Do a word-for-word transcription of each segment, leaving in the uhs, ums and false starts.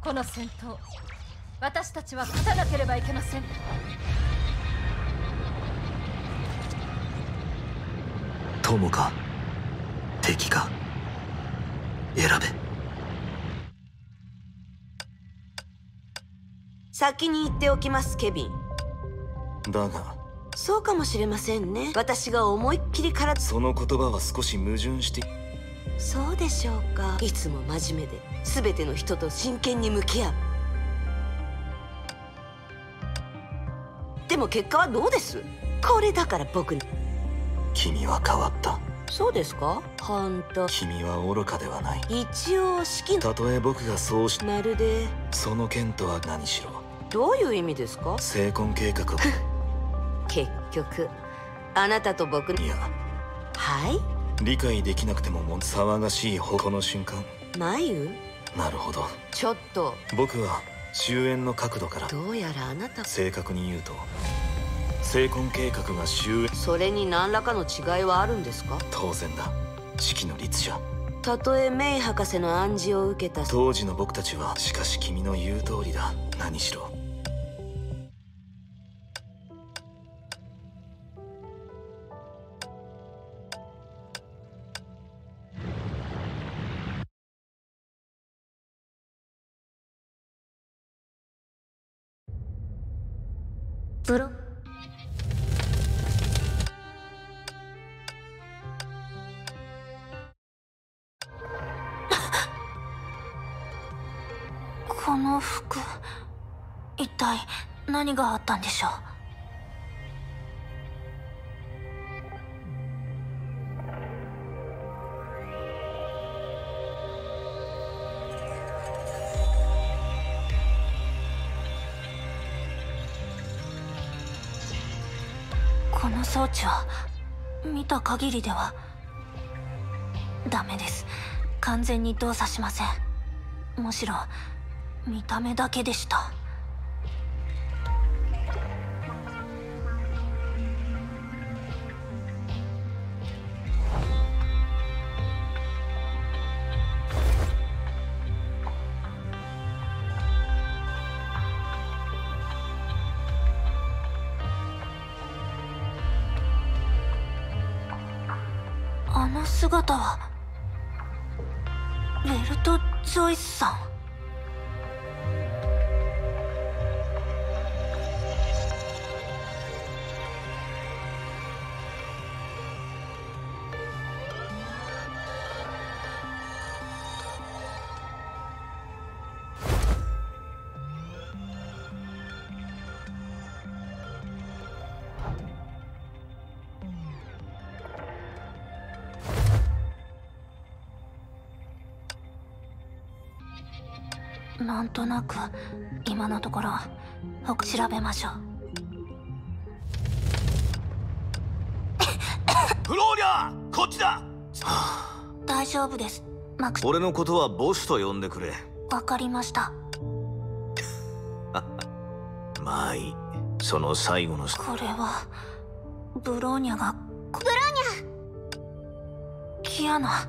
この戦闘、私たちは勝たなければいけません。 友か敵か選べ。 先に言っておきます、ケビン。 だがそうかもしれませんね。私が思いっきりからその言葉は少し矛盾して。 そうでしょうか。いつも真面目で全ての人と真剣に向き合う。でも結果はどうです？これだから僕に。 君は変わった。 そうですか？本当。 君は愚かではない。 一応式。 たとえ僕がそうしまるでその件とは何しろ。 どういう意味ですか？ 成婚計画を結局あなたと僕に。 いや、 はい、 理解できなくてもも騒がしいほこの瞬間。 眉？ なるほど。 ちょっと僕は終焉の角度から。 どうやらあなた。 正確に言うと成婚計画が終焉。 それに何らかの違いはあるんですか？ 当然だ。式の律者。 たとえメイ博士の暗示を受けた当時の僕たちは。しかし君の言う通りだ。何しろブロこの服、一体何があったんでしょう。この装置は見た限りではダメです。完全に動作しません。むしろ見た目だけでした。あの姿はベルト・ジョイスさん。なんとなく今のところ調べましょう。 フローリャー、こっちだ。 大丈夫です、マク。 俺のことはボスと呼んでくれ。 わかりました。 まあいい。その最後の。 これはブローニャが。 ブローニャ。キアナ。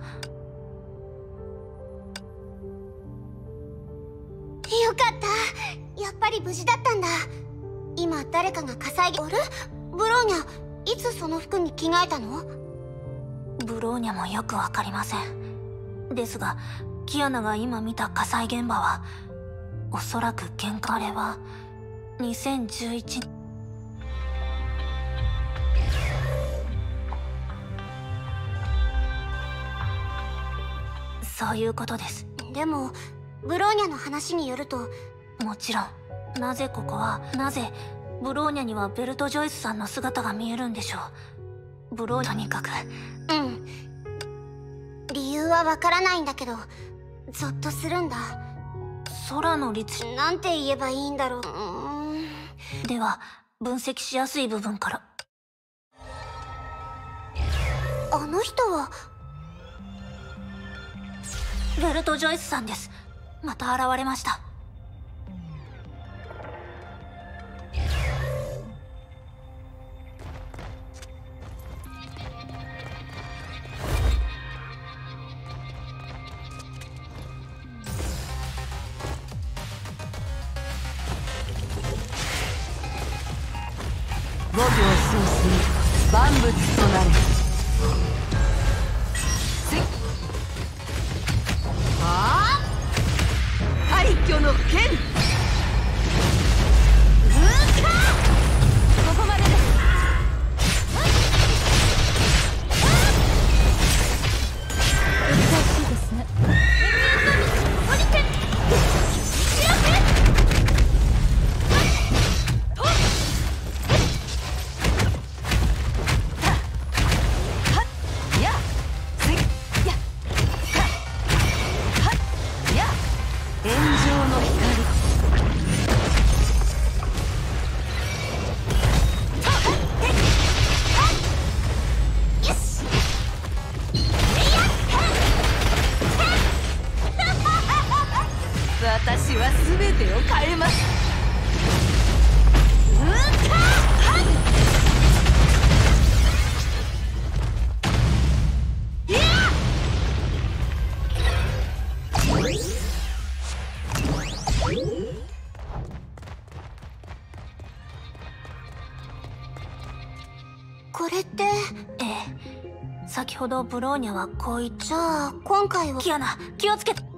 よかった。やっぱり無事だったんだ。今誰かが火災げ。あれ？ブローニャ、いつその服に着替えたの？ ブローニャもよくわかりません。ですがキアナが今見た火災現場はおそらく喧嘩。あれはにせんじゅういち。そういうことです。 でもブローニャの話によると。 もちろん。なぜここは、なぜブローニャにはベルト・ジョイスさんの姿が見えるんでしょう。ブローニャ、とにかく。 うん。理由はわからないんだけどゾッとするんだ。 空の律。 なんて言えばいいんだろう。うーん。 では分析しやすい部分から。 あの人はベルト・ジョイスさんです。また現れました。 五行相す万物となる。せっはあ廃墟の剣。 ここまでです。難しいですね。降りて私は全てを変えます。 これって。 ええ、先ほどブローニャはこう言っじゃあ今回は。 キアナ、気をつけて。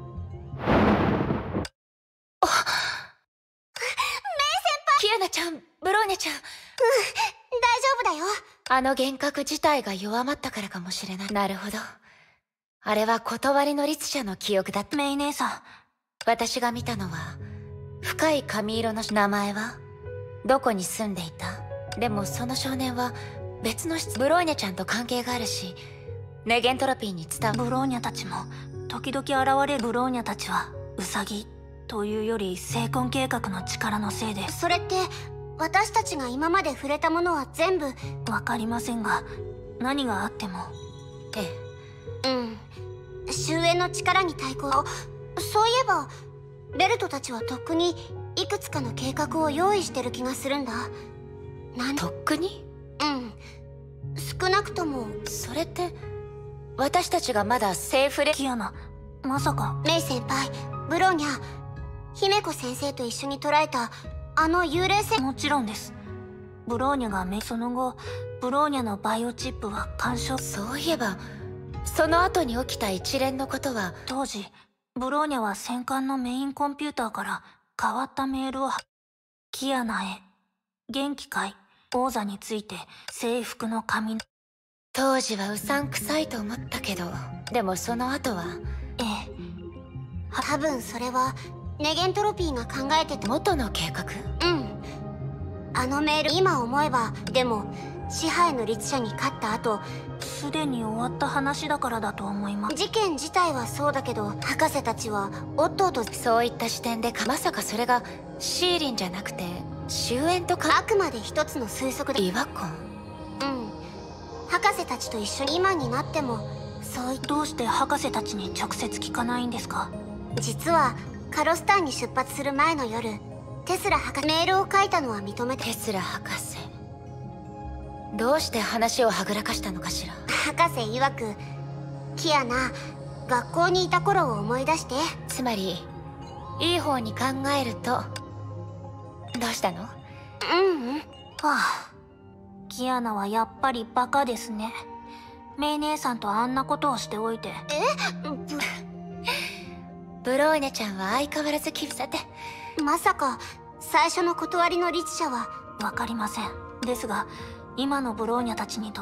キアナちゃん、ブローニャちゃん。 うん、大丈夫だよ。 あの幻覚自体が弱まったからかもしれない。なるほど。あれは断りの律者の記憶だった。 メイ姉さん。 私が見たのは深い髪色の名前はどこに住んでいた。でもその少年は別の質。ブローニャちゃんと関係があるし、ネゲントロピーに伝わる。 ブローニャたちも時々現れる。ブローニャたちはウサギというより生婚計画の力のせいで。 それって私たちが今まで触れたものは全部。 わかりませんが、何があっても。 ええうん終焉の力に対抗。そういえばベルトたちはとっくにいくつかの計画を用意してる気がするんだ。なんとっくに。 うん少なくとも。 それって私たちがまだセーフレ。 キアナ、まさか。 メイ先輩、ブローニャ、姫子先生と一緒に捉えたあの幽霊戦。 もちろんです。ブローニャがめその後ブローニャのバイオチップは干渉。 そういえばその後に起きた一連のことは。 当時ブローニャは戦艦のメインコンピューターから変わったメールを。キアナへ元気かい。王座について征服の神。 当時はうさんくさいと思ったけど、でもその後は。 ええ、 多分それはネゲントロピーが考えてた元の計画。 うんあのメール今思えば。でも支配の律者に勝った後。 すでに終わった話だからだと思います。 事件自体はそうだけど、博士たちはオットーと。 そういった視点でか。まさかそれがシーリンじゃなくて終焉とか。 あくまで一つの推測で。 違和感。 うん博士たちと一緒に今になってもそうい。 どうして博士たちに直接聞かないんですか。 実はカロスターに出発する前の夜、テスラ博士メールを書いたのは認めて。 テスラ博士どうして話をはぐらかしたのかしら。 博士曰く、キアナ学校にいた頃を思い出して。 つまりいい方に考えると。どうしたの。 うんうん。 はあ、キアナはやっぱりバカですね。メイ姉さんとあんなことをしておいて。 えブブローニャちゃんは相変わらず厳しさて。 まさか最初の断りの律者は。 わかりません。ですが今のブローニャたちにとって。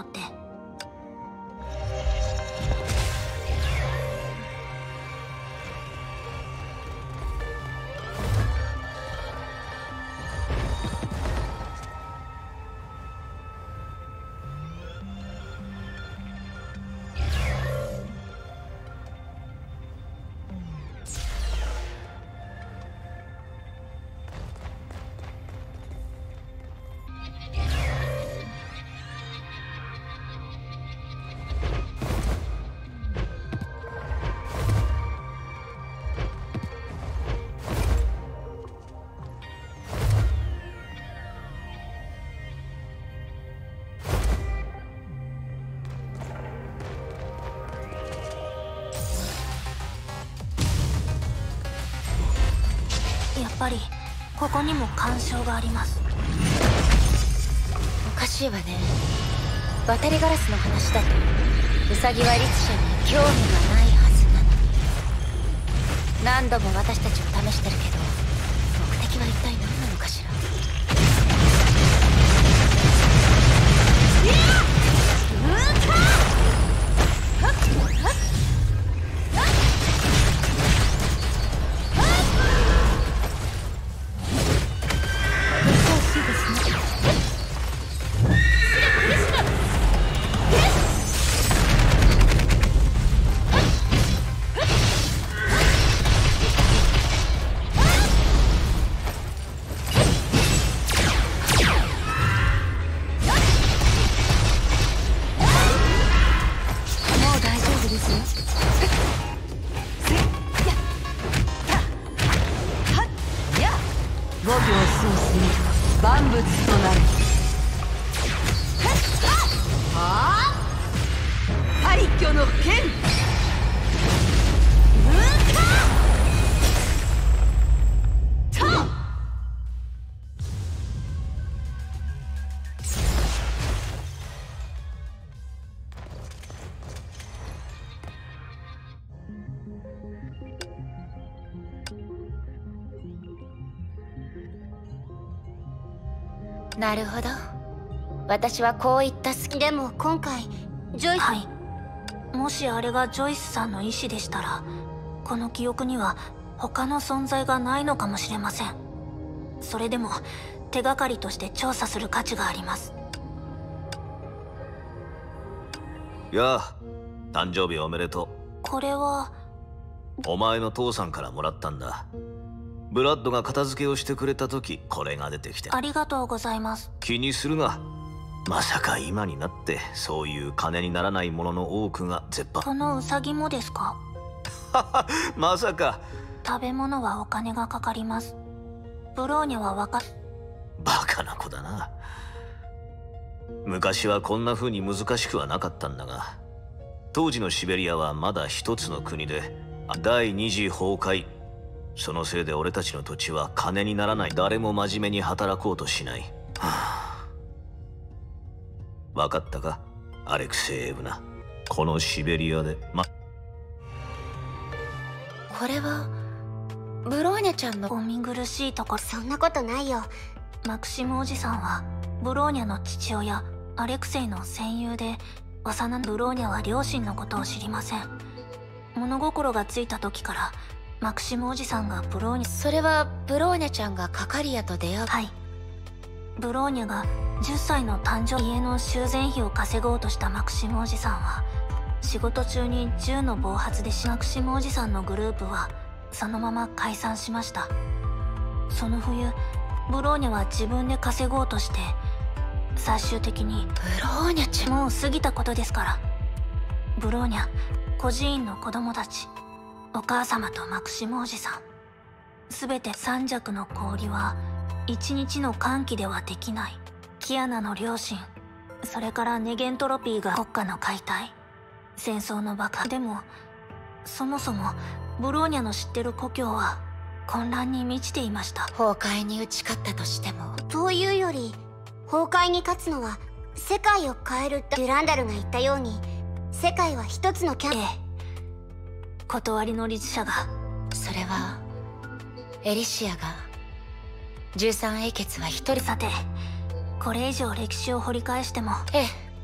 やっぱりここにも干渉があります。 おかしいわね。渡りガラスの話だとウサギは律者に興味がないはずなのに。何度も私たちを試してるけど、目的は一体何なのかしら。なるほど。私はこういった好き。 でも今回ジョイス、 はい、もしあれがジョイスさんの意思でしたら、この記憶には他の存在がないのかもしれません。それでも手がかりとして調査する価値があります。 やあ、誕生日おめでとう。 これはお前の父さんからもらったんだ。ブラッドが片付けをしてくれた時、これが出てきて。 ありがとうございます。 気にするな。まさか今になってそういう金にならないものの多くが絶版。 このウサギもですか？ まさか。 食べ物はお金がかかります。ブローニャはわかっ。 バカな子だな。昔はこんな風に難しくはなかったんだが、当時のシベリアはまだ一つの国で第二次崩壊。そのせいで俺たちの土地は金にならない。誰も真面目に働こうとしない。はあ、分かったか、アレクセイエヴナ。このシベリアでまこれはブローニャちゃんの。 お見苦しいところ。 そんなことないよ。 マクシムおじさんはブローニャの父親アレクセイの戦友で、幼なブローニャは両親のことを知りません。物心がついた時からマクシムおじさんがブローニャ。 それはブローニャちゃんがカカリアと出会う。 はい。ブローニャがじゅっさいの誕生家の修繕費を稼ごうとしたマクシムおじさんは、仕事中に銃の暴発で死。マクシムおじさんのグループはそのまま解散しました。その冬、ブローニャは自分で稼ごうとして、最終的に。 ブローニャちゃん。 もう過ぎたことですから。ブローニャ、孤児院の子供たち、お母様とマクシムおじさん、すべて三弱の氷は一日の歓喜ではできない。キアナの両親、それからネゲントロピーが国家の解体、戦争の爆破。でもそもそもブローニャの知ってる故郷は混乱に満ちていました。 崩壊に打ち勝ったとしても。 というより崩壊に勝つのは世界を変えるってデュランダルが言ったように、世界は一つのキャン。 ええ、断りの律者が。 それはエリシアが十三英傑は一人。 さて、これ以上歴史を掘り返しても。 ええ。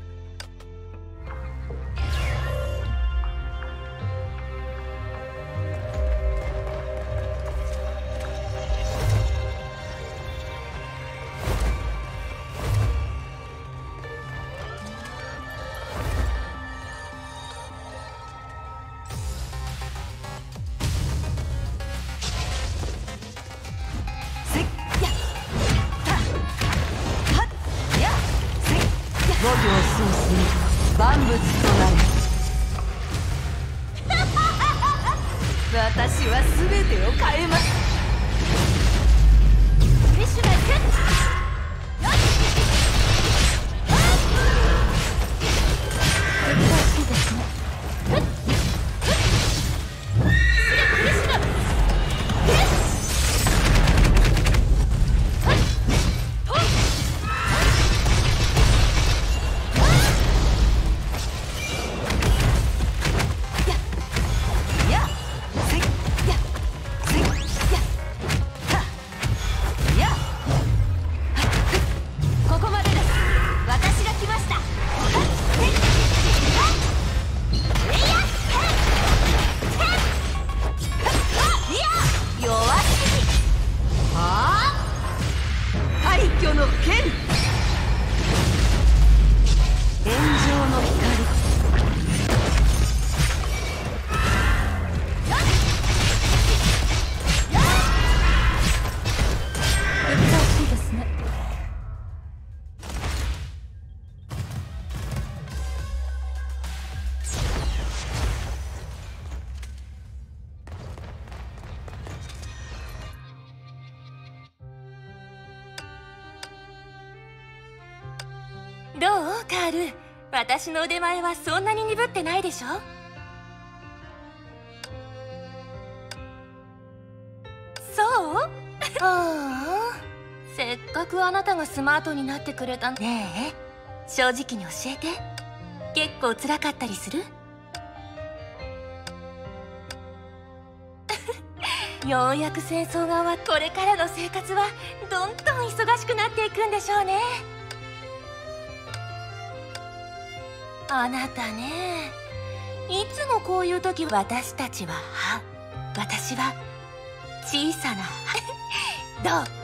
五行創生万物となる。私は全てを変えます。フィッシュナイス。難しいですね。 カール。私の腕前はそんなに鈍ってないでしょ。そうああ、せっかくあなたがスマートになってくれたねえ、正直に教えて。結構辛かったりする？ようやく戦争が終わって、これからの生活はどんどん忙しくなっていくんでしょうね。あなたね、いつもこういう時、私たちは歯、私は小さなどう？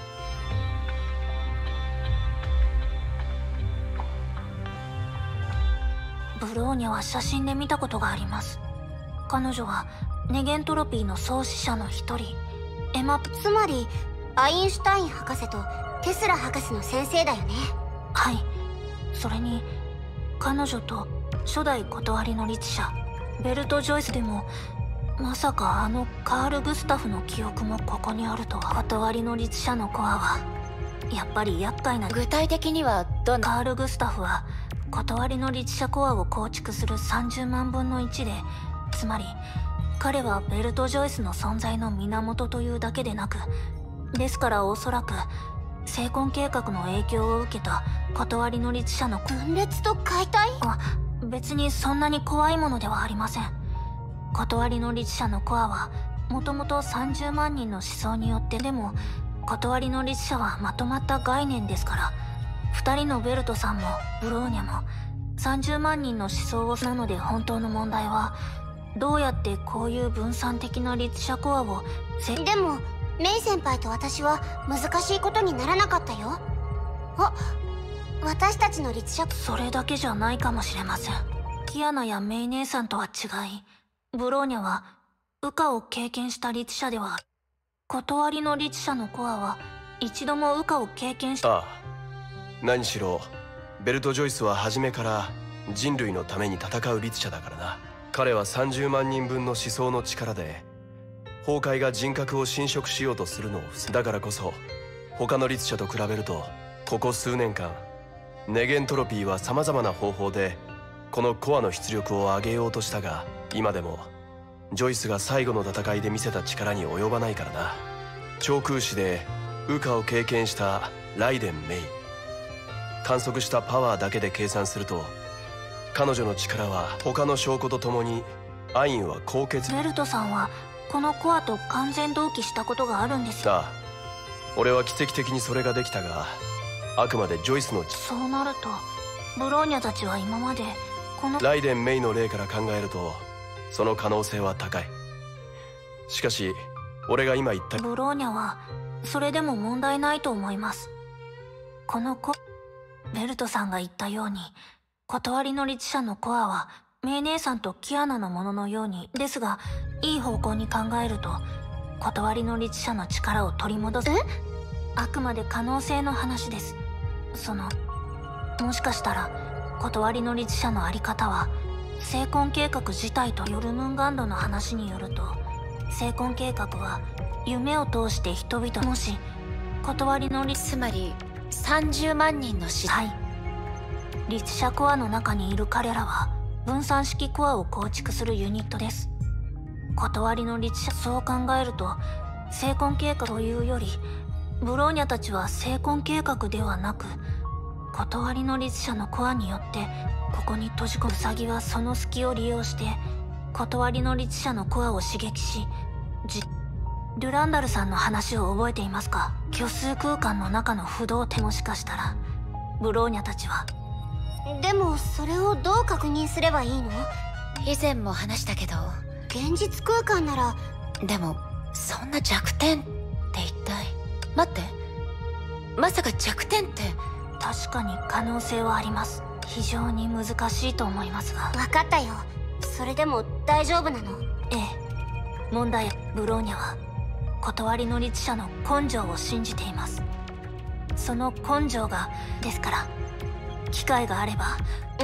ブローニャは写真で見たことがあります。彼女はネゲントロピーの創始者の一人、エマ。 つまりアインシュタイン博士とテスラ博士の先生だよね。 はい。それに彼女と初代断りの律者ベルト・ジョイスでも、まさかあのカール・グスタフの記憶もここにあるとは。断りの律者のコアはやっぱり厄介な。 具体的にはどんな？ カール・グスタフは断りの律者コアを構築するさんじゅうまんぶんのいちで、つまり彼はベルト・ジョイスの存在の源というだけでなく、ですからおそらく聖魂計画の影響を受けた断りの律者の分裂と解体？ あ、別にそんなに怖いものではありません。断りの律者のコアはもともとさんじゅうまんにんの思想によって、でも断りの律者はまとまった概念ですから、ふたりのベルトさんもブローニャもさんじゅうまんにんの思想を。なので本当の問題は、どうやってこういう分散的な律者コアをせ。 でもメイ先輩と私は難しいことにならなかったよ。あ、私たちの律者。 それだけじゃないかもしれません。キアナやメイ姉さんとは違い、ブローニャは羽化を経験した律者では。断りの律者のコアは一度も羽化を経験し。 ああ、何しろベルト・ジョイスは初めから人類のために戦う律者だからな。彼はさんじゅうまんにんぶんの思想の力で崩壊が人格を侵食しようとするのを防ぐ。だからこそ他の律者と比べると、ここ数年間ネゲントロピーはさまざまな方法でこのコアの出力を上げようとしたが、今でもジョイスが最後の戦いで見せた力に及ばないからな。長空士で羽化を経験したライデン・メイ、観測したパワーだけで計算すると、彼女の力は他の証拠とともにアインは高血。 ベルトさんはこのコアと完全同期したことがあるんですよ。 ああ、俺は奇跡的にそれができたが、あくまでジョイスの。 そうなるとブローニャたちは今までこのライデン・メイの例から考えるとその可能性は高い。しかし俺が今言った。 ブローニャはそれでも問題ないと思います。このコベルトさんが言ったように、断りの律者のコアはメイ姉さんとキアナのもののようにですが、いい方向に考えると断りの律者の力を取り戻す。あくまで可能性の話です。そのもしかしたら断りの律者のあり方は聖魂計画自体と。ヨルムンガンドの話によると、聖魂計画は夢を通して人々。もし断りの律つまりさんじゅうまんにんの死。 はい、律者コアの中にいる彼らは分散式コアを構築するユニットです。断りの律者。そう考えると聖魂計画というより、ブローニャたちは聖魂計画ではなく断りの律者のコアによってここに閉じ込む。ウサギはその隙を利用して断りの律者のコアを刺激し、じルランダルさんの話を覚えていますか？虚数空間の中の不動点。もしかしたらブローニャたちは。 でもそれをどう確認すればいいの？ 以前も話したけど。 現実空間なら。 でもそんな弱点って一体。待って、まさか弱点って。 確かに可能性はあります。非常に難しいと思いますが。 分かったよ。それでも大丈夫なの？ ええ。問題はブローニャは断りの律者の根性を信じています。その根性がですから、機会があれば。 うん。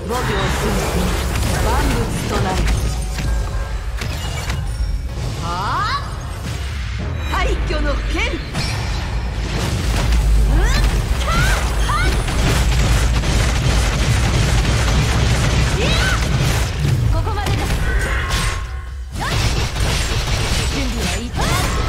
五行寸心万物となる。はあ廃墟の剣。 ここまでです。 準備はいいか。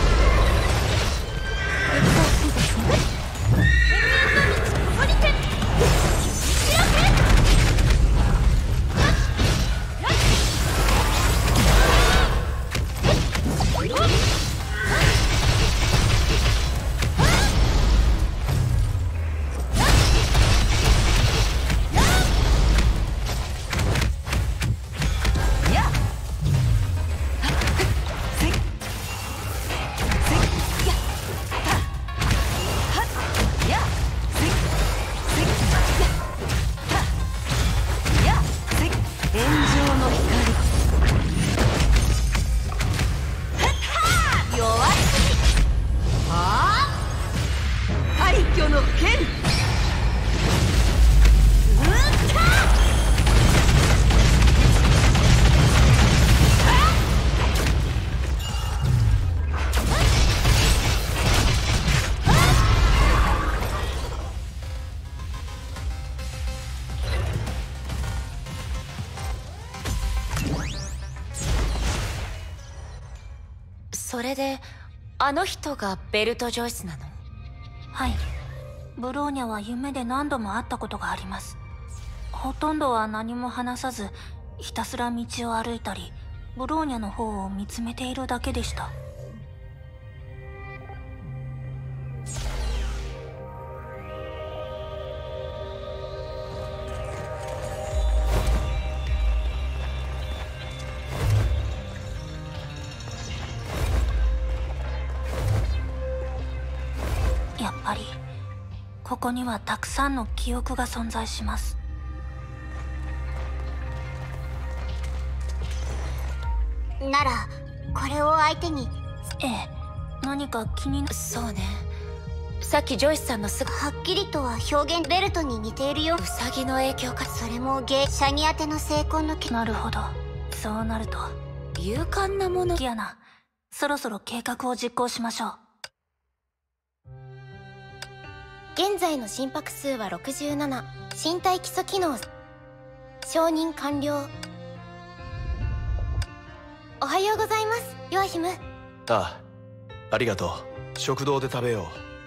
それであの人がベルト・ジョイスなの？ はい。ブローニャは夢で何度も会ったことがあります。ほとんどは何も話さず、ひたすら道を歩いたり、ブローニャの方を見つめているだけでした。やっぱりここにはたくさんの記憶が存在します。 ならこれを相手に。 ええ、何か気にな。 そうね、さっきジョイスさんのすぐはっきりとは表現ベルトに似ているよ。 ウサギの影響か。 それもゲイシャニ宛ての成婚のけ。 なるほど、そうなると勇敢なもの。 キアナ、そろそろ計画を実行しましょう。 現在の心拍数はろくじゅうなな。身体基礎機能承認完了。おはようございます、ヨアヒム。 ああ、ありがとう。食堂で食べよ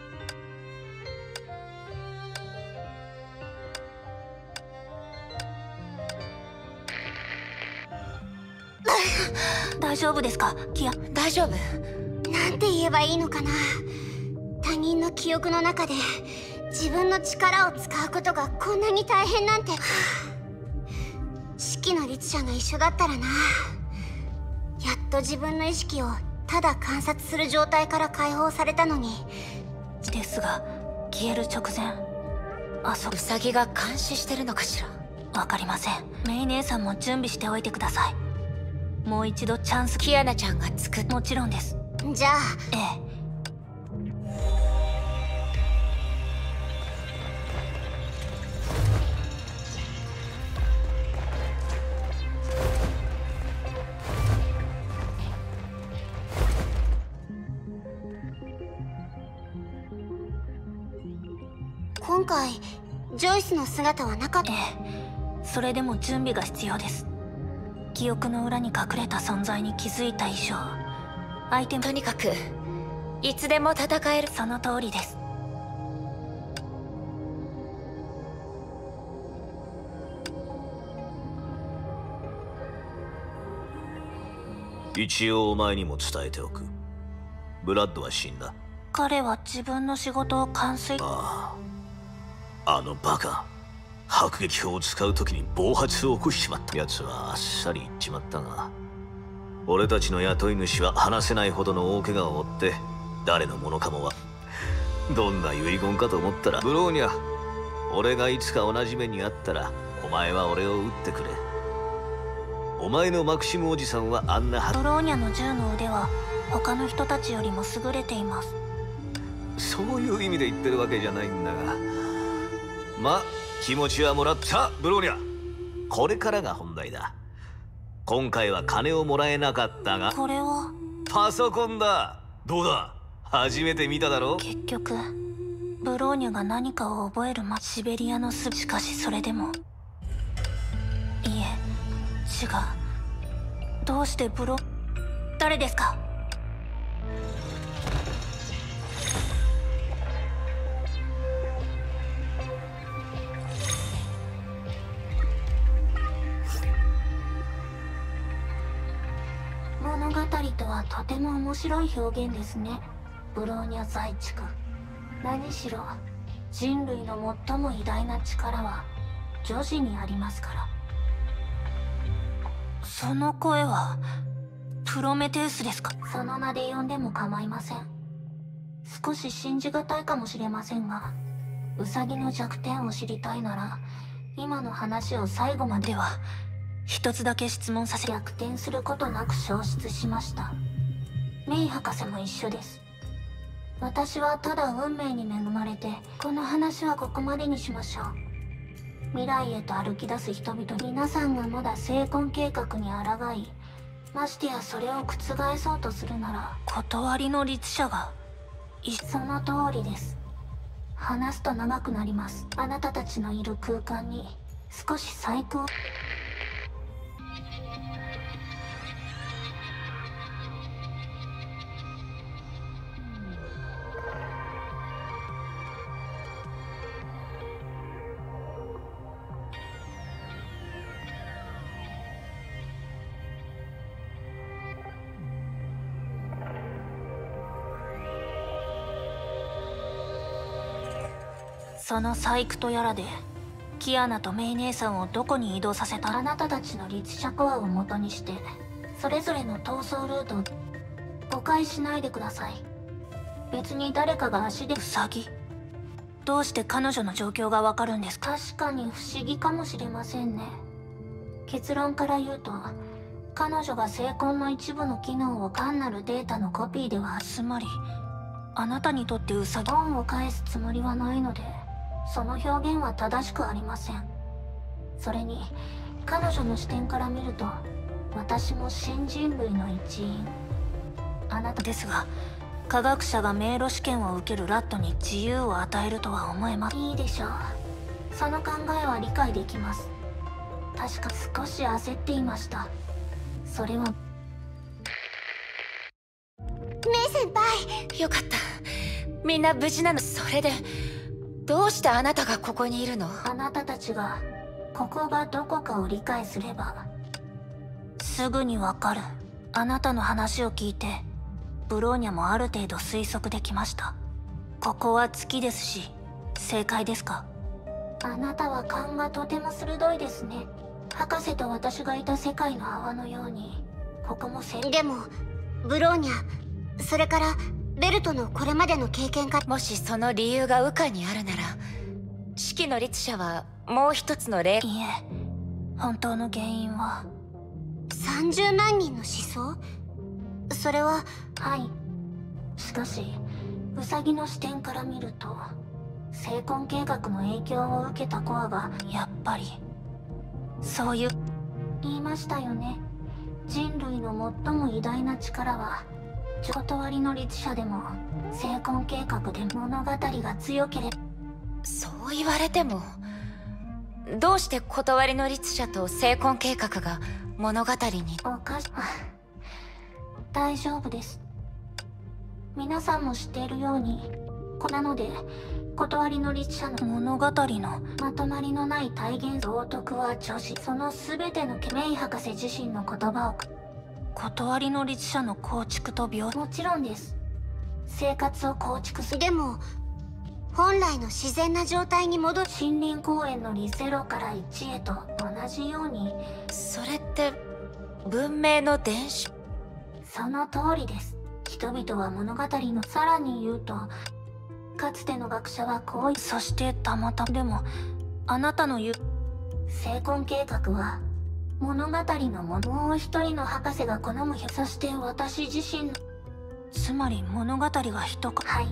う。大丈夫ですか、キア。 大丈夫。 なんて言えばいいのかな。他人の記憶の中で自分の力を使うことがこんなに大変なんて。四季の律者が一緒だったらな。やっと自分の意識をただ観察する状態から解放されたのに。 ですが消える直前、あそウサギが監視してるのかしら。 わかりません。メイ姉さんも準備しておいてください。もう一度チャンス。 キアナちゃんが作っ。 もちろんです。 じゃあ。 ええ。 今回ジョイスの姿はなかった。 ええ、それでも準備が必要です。記憶の裏に隠れた存在に気づいた以上、相手も。 とにかくいつでも戦える。 その通りです。 一応お前にも伝えておく。ブラッドは死んだ。 彼は自分の仕事を完遂。 ああ、あのバカ。迫撃砲を使う時に暴発を起こしちまったやつはあっさり言っちまったが、俺たちの雇い主は話せないほどの大怪我を負って誰のものかもは。どんな遺言かと思ったら、ブローニャ、俺がいつか同じ目にあったらお前は俺を撃ってくれ。お前のマクシムおじさんはあんなは。 ブローニャの銃の腕は他の人たちよりも優れています。 そういう意味で言ってるわけじゃないんだが、ま、気持ちはもらった。ブローニャ、 これからが本題だ。今回は金をもらえなかったが、 これはパソコンだ。どうだ、初めて見ただろ。 結局ブローニャが何かを覚えるまシベリアのすしかしそれでもいえ違う。どうしてブロ誰ですか？物語とはとても面白い表現ですね。ブローニャ在地区。何しろ人類の最も偉大な力は女子にありますから。その声はプロメテウスですか？その名で呼んでも構いません。少し信じがたいかもしれませんが、ウサギの弱点を知りたいなら今の話を最後まで。では一つだけ質問させ。逆転することなく消失しました。メイ博士も一緒です。私はただ運命に恵まれて、この話はここまでにしましょう。未来へと歩き出す人々、皆さんがまだ成婚計画に抗い、ましてやそれを覆そうとするなら、断りの律者がその通りです。話すと長くなります。あなたたちのいる空間に少し細工を。その細工とやらでキアナとメイ姉さんをどこに移動させた？あなたたちの律者コアを元にしてそれぞれの逃走ルートを誤解しないでください。別に誰かが足で。ウサギ、どうして彼女の状況がわかるんですか？確かに不思議かもしれませんね。結論から言うと彼女が成婚の一部の機能を単なるデータのコピーでは。つまりあなたにとってウサギ恩を返すつもりはないので、その表現は正しくありません。それに彼女の視点から見ると私も新人類の一員。あなたですが、科学者が迷路試験を受けるラットに自由を与えるとは思えます。いいでしょう。その考えは理解できます。確か少し焦っていました。それはメイ先輩。 よかった、みんな無事なの。それでどうしてあなたがここにいるの？ あなたたちがここがどこかを理解すればすぐにわかる。あなたの話を聞いてブローニャもある程度推測できました。ここは月ですし、正解ですか？あなたは勘がとても鋭いですね。博士と私がいた世界の泡のようにここも正。 でもブローニャ、それからベルトのこれまでの経験から。 もしその理由が羽化にあるなら、四季の律者はもう一つの例。 いえ、本当の原因はさんじゅうまんにんの思想？それは。 はい。しかしウサギの視点から見ると成婚計画の影響を受けたコアがやっぱりそういう。言いましたよね。人類の最も偉大な力は断りの律者でも成婚計画で物語が強ければ。 そう言われても、どうして断りの律者と成婚計画が物語に。 おかし大丈夫です。皆さんも知っているように、なので断りの律者の物語のまとまりのない体現道徳は女子。その全てのメイ博士自身の言葉を。断りの律者の構築と描。もちろんです。生活を構築する。 でも本来の自然な状態に戻る。 森林公園のリゼロからいちへと同じように。 それって文明の伝承？ その通りです。人々は物語の。さらに言うとかつての学者はこう。そしてたまたま。でもあなたの言う成婚計画は物語のもの。もう一人の博士が好む。そして私自身の。つまり物語が人か。はい。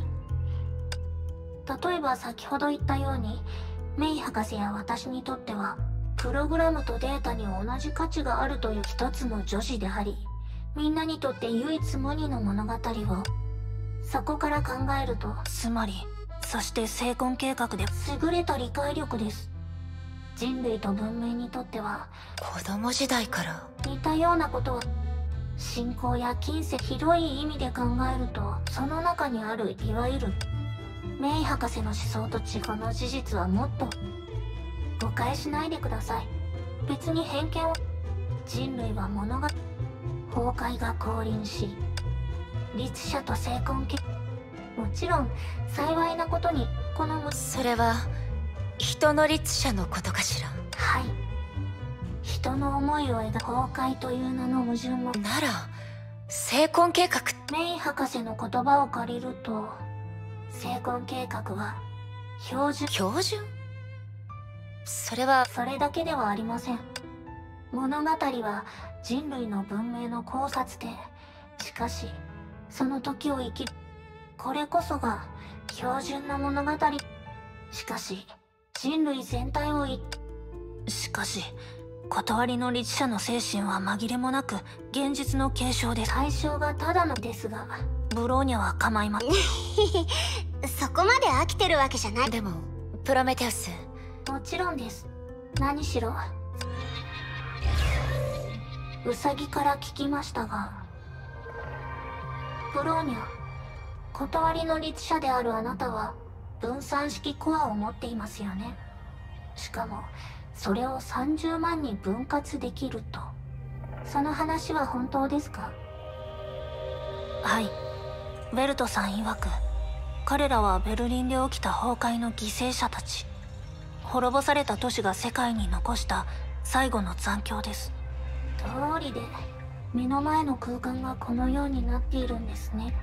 例えば先ほど言ったようにメイ博士や私にとってはプログラムとデータに同じ価値があるという一つの女子であり、みんなにとって唯一無二の物語をそこから考えると、つまりそして成婚計画で優れた理解力です。人類と文明にとっては子供時代から似たようなことを信仰や近世広い意味で考えると、その中にあるいわゆるメイ博士の思想と違う。この事実はもっと誤解しないでください。別に偏見を。人類は物が崩壊が降臨し、律者と成婚計、もちろん幸いなことにこのむそれは人の律者のことかしら。 はい、人の思いを描く崩壊という名の矛盾も。 なら成婚計画。 メイ博士の言葉を借りると、成婚計画は標準。 標準？それはそれだけではありません。物語は人類の文明の考察で、しかしその時を生きる、これこそが標準な物語。しかし人類全体をいしかし断りの律者の精神は紛れもなく現実の継承で、対象がただのですが、ブローニャは構いまそこまで飽きてるわけじゃない。 でもプロメテウス。 もちろんです。何しろウサギから聞きましたが、ブローニャ、断りの律者であるあなたは分散式コアを持っていますよね。しかもそれをさんじゅうまんに分割できると。その話は本当ですか？はい、ベルトさん曰く、彼らはベルリンで起きた崩壊の犠牲者たち、滅ぼされた都市が世界に残した最後の残響です。通りで目の前の空間がこのようになっているんですね。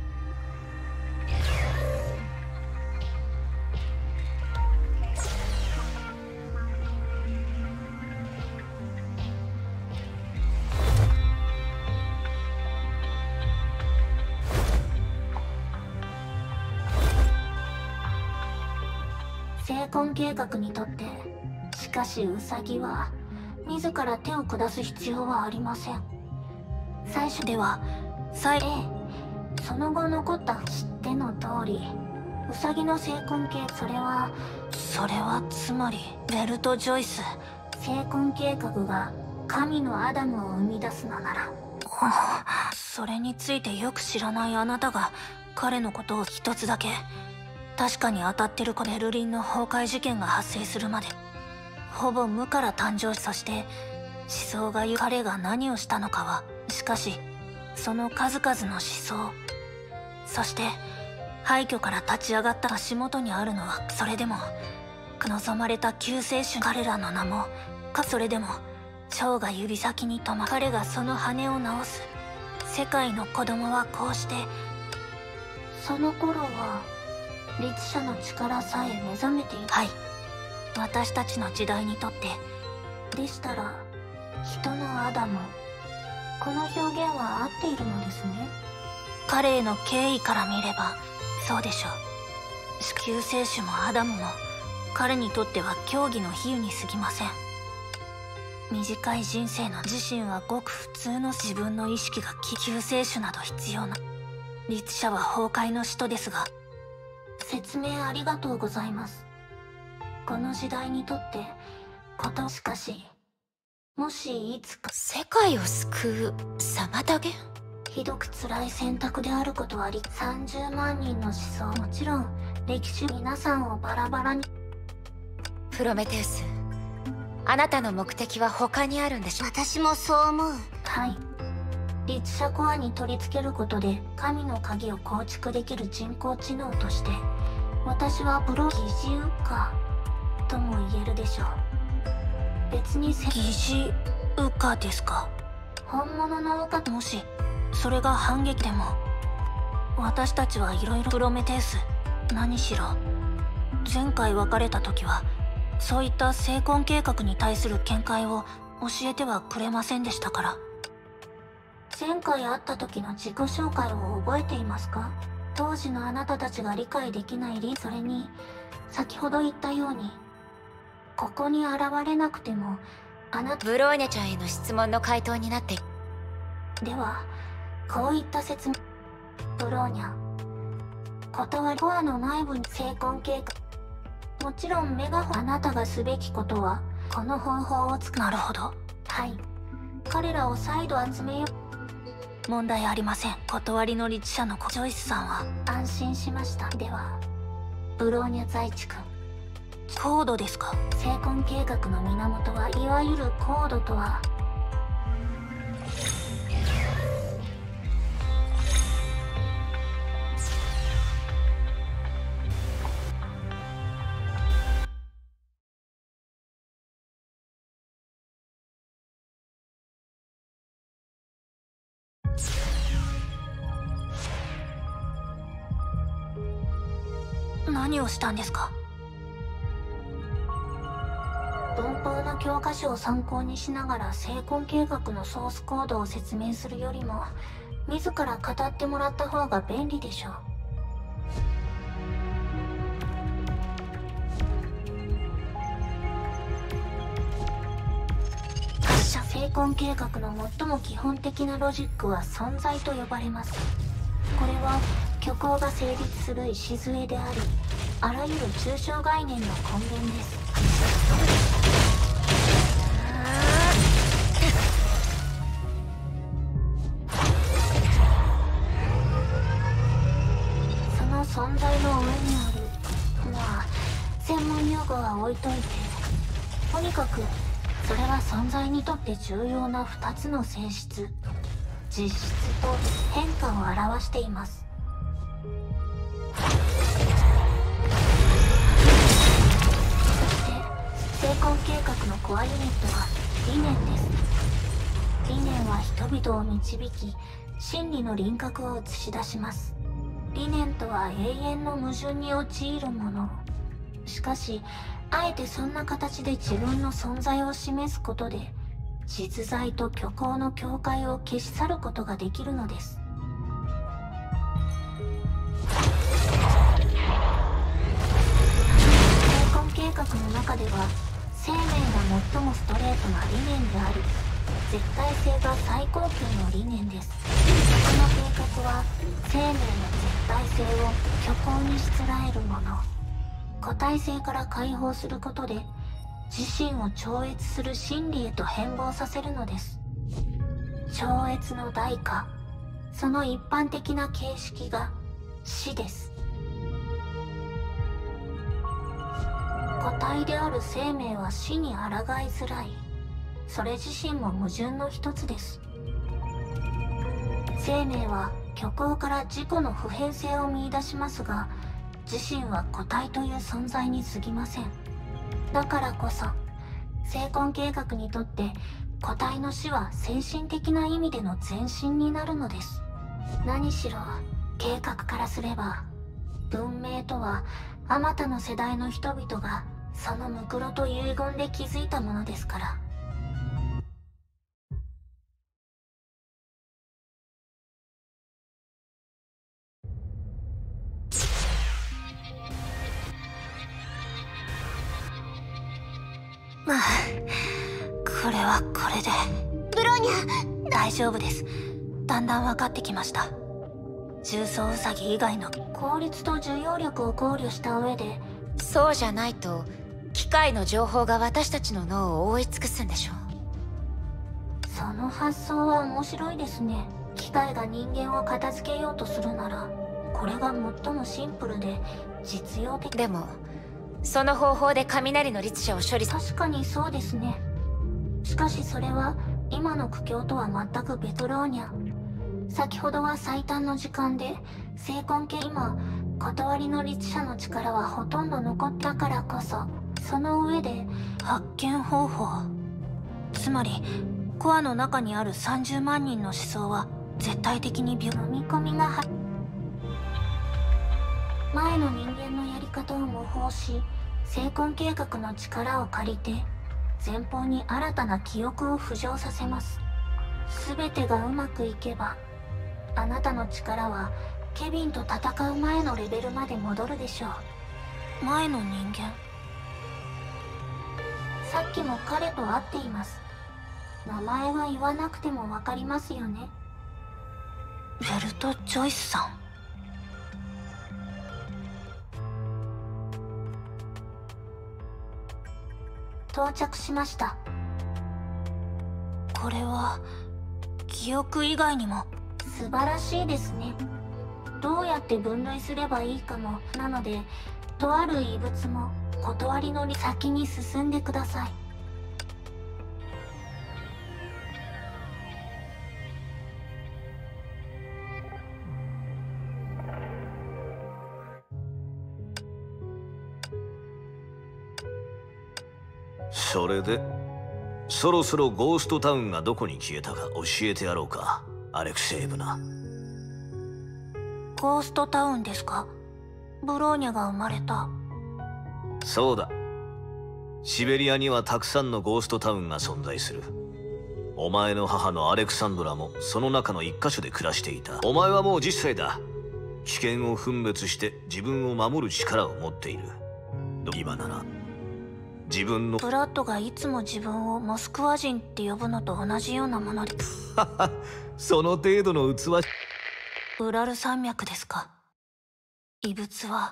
成婚計画にとって、しかしウサギは自ら手を下す必要はありません。最初では最ええその後残った知っての通り、ウサギの成婚計、それはそれはつまりベルト・ジョイス。成婚計画が神のアダムを生み出すのなら、それについてよく知らないあなたが彼のことを一つだけ確かに当たってる子。ベルリンの崩壊事件が発生するまでほぼ無から誕生し、そして思想が言う彼が何をしたのかは、しかしその数々の思想、そして廃墟から立ち上がった足元にあるのは、それでも望まれた救世主、彼らの名もか、それでも蝶が指先に止ま、彼がその羽を直す。世界の子供はこうして、その頃は律者の力さえ目覚めている。はい、私たちの時代にとってでしたら、人のアダム、この表現は合っているのですね。彼への敬意から見ればそうでしょう。救世主もアダムも彼にとっては競技の比喩に過ぎません。短い人生の自身はごく普通の自分の意識が救世主など必要な。律者は崩壊の使徒ですが。説明ありがとうございます。この時代にとってこと、しかしもしいつか世界を救う妨げ、 ひどく辛い選択であることはあり、さんじゅうまんにんの思想、もちろん歴史、皆さんをバラバラに。 プロメテウス、あなたの目的は他にあるんでしょ？ 私もそう思う。 はい、律者コアに取り付けることで神の鍵を構築できる人工知能として、私はプロ疑似ウカとも言えるでしょう。別に疑似ウカですか？本物のウカ、もしそれが反撃でも、私たちはいろいろ。プロメテウス、何しろ前回別れた時はそういった成婚計画に対する見解を教えてはくれませんでしたから。前回会った時の自己紹介を覚えていますか？当時のあなたたちが理解できない理、それに先ほど言ったようにここに現れなくてもあなたブローニャちゃんへの質問の回答になって。 ではこういった説明。ブローニャ、断りコアの内部に成婚計画。もちろんメガホン。あなたがすべきことはこの方法を使う。なるほど。はい、彼らを再度集めよう。問題ありません。断りの律者のジョイスさんは安心しました。ではブローニャ在地君、コードですか？成婚計画の源はいわゆるコードとは。何をしたんですか？文法の教科書を参考にしながら成婚計画のソースコードを説明するよりも自ら語ってもらった方が便利でしょう。発射成婚計画の最も基本的なロジックは存在と呼ばれます。これは虚構が成立する礎であり、あらゆる抽象概念の根源です。その存在の上にある、まあ専門用語は置いといて、とにかくそれは存在にとって重要なふたつの性質、実質と変化を表しています。成婚計画のコアユニットは理念です。理念は人々を導き、真理の輪郭を映し出します。理念とは永遠の矛盾に陥るもの。しかし、あえてそんな形で自分の存在を示すことで、実在と虚構の境界を消し去ることができるのです。成婚計画の中では、生命が最もストレートな理念であり、絶対性が最高級の理念です。この計画は生命の絶対性を虚構にしつらえるもの。個体性から解放することで自身を超越する真理へと変貌させるのです。超越の代価、その一般的な形式が死です。個体である生命は死に抗いづらい。それ自身も矛盾の一つです。生命は虚構から自己の普遍性を見出しますが、自身は個体という存在に過ぎません。だからこそ、成婚計画にとって個体の死は精神的な意味での前進になるのです。何しろ計画からすれば、文明とはあまたの世代の人々がそのムクロと遺言で築いたものですから。まあ、これはこれで。 ブローニャ、 大丈夫です。だんだん分かってきました。重装ウサギ以外の効率と受容力を考慮した上で。 そうじゃないと機械の情報が私たちの脳を覆い尽くすんでしょう。 その発想は面白いですね。機械が人間を片付けようとするなら、これが最もシンプルで実用的。 でもその方法で雷の律者を処理。 確かにそうですね。しかしそれは今の苦境とは全く別。ブローニャ、先ほどは最短の時間で成婚系、今断りの律者の力はほとんど残ったからこそ、その上で発見方法、つまりコアの中にあるさんじゅうまん人の思想は絶対的に飲み込みがは前の人間のやり方を模倣し、成婚計画の力を借りて前方に新たな記憶を浮上させます。全てがうまくいけば、あなたの力はケビンと戦う前のレベルまで戻るでしょう。前の人間、 さっきも彼と会っています。名前は言わなくてもわかりますよね。ベルト・ジョイスさん。到着しました。これは記憶以外にも素晴らしいですね。どうやって分類すればいいかも。なのでとある異物も断りの先に進んでください。 それでそろそろゴーストタウンがどこに消えたか教えてやろうか、アレクセイブナ。 ゴーストタウンですか？ブローニャが生まれた。 そうだ。シベリアにはたくさんのゴーストタウンが存在する。お前の母のアレクサンドラもその中の一箇所で暮らしていた。お前はもうじゅっさいだ。危険を分別して自分を守る力を持っている。今なら自分のブラッドがいつも自分をモスクワ人って呼ぶのと同じようなものでその程度の器。 ウラル山脈ですか？異物は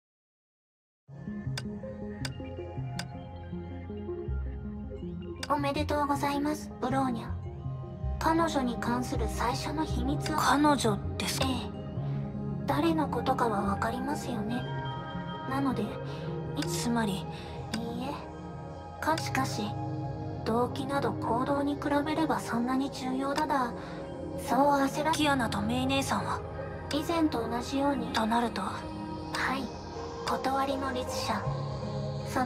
おめでとうございます、ブローニャ。彼女に関する最初の秘密は。彼女ですか？ええ。誰のことかはわかりますよね。なのでつまりいいえかしかし動機など行動に比べればそんなに重要だだ。そう焦らキアナとメイ姉さんは以前と同じようにとなると、はい、断りの律者。そ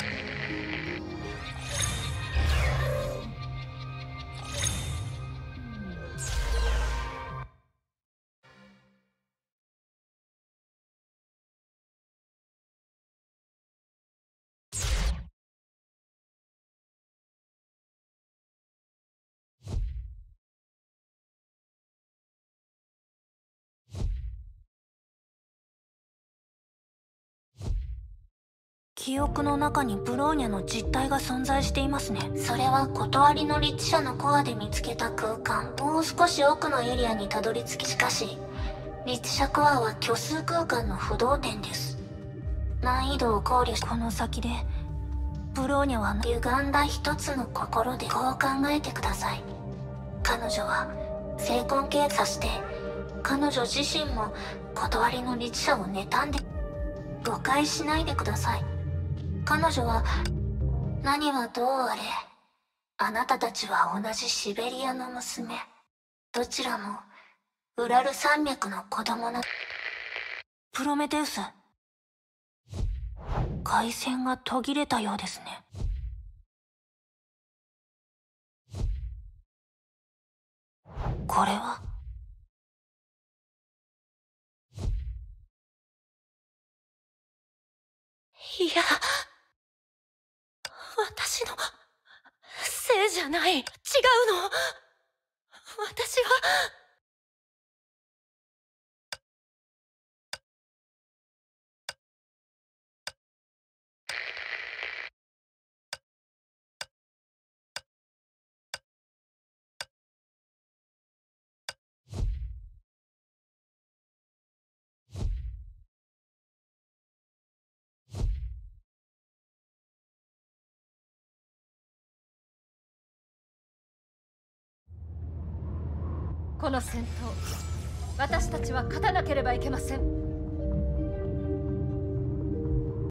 記憶の中にブローニャの実体が存在していますね。それは断りの律者のコアで見つけた空間。もう少し奥のエリアにたどり着き、しかし律者コアは虚数空間の不動点です。難易度を考慮し、この先でブローニャは歪んだ一つの心でこう考えてください。彼女は精魂系さして彼女自身も断りの律者を妬んで。誤解しないでください。彼女は何はどうあれ、あなたたちは同じシベリアの娘。どちらもウラル山脈の子供な。プロメテウス、回線が途切れたようですね。これはいや、私のせいじゃない。違うの。私はこの戦闘、私たちは勝たなければいけません。